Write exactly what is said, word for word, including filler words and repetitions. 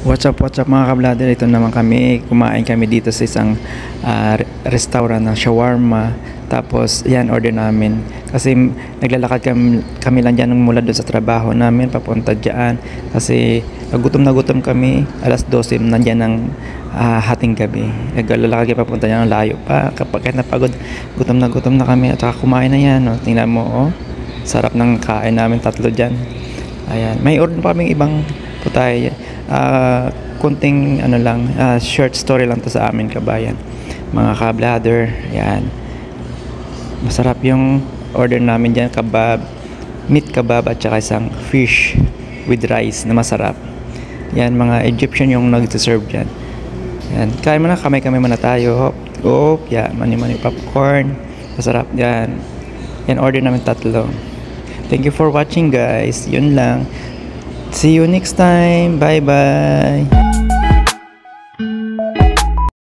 What's up, what's up mga kablader? Ito naman kami, kumain kami dito sa isang uh, restaurant ng shawarma. Tapos yan, order namin. Kasi naglalakad kami, kami lang dyan mula doon sa trabaho namin, papunta dyan. Kasi gutom na gutom kami, alas dose nandyan ng uh, hating gabi. Naglalakad kami papunta dyan, layo pa. Kapag kahit napagod, gutom na gutom na kami. At saka kumain na yan, oh. Tingnan mo, oh. Sarap ng kain namin, tatlo dyan. Ayan, may order pa kaming ibang putay. Uh, kunting ano lang, uh, short story lang to sa amin kabayan mga kablader. Yan, masarap yung order namin dyan, kebab, meat kebab at saka isang fish with rice na masarap. Yan, mga Egyptian yung nag-serve dyan. Yan, kain mo na, kamay-kamay muna tayo. Hop, hop, yan, mani-mani popcorn, masarap yan. Yan, order namin tatlo. Thank you for watching guys, yun lang. See you next time. Bye bye.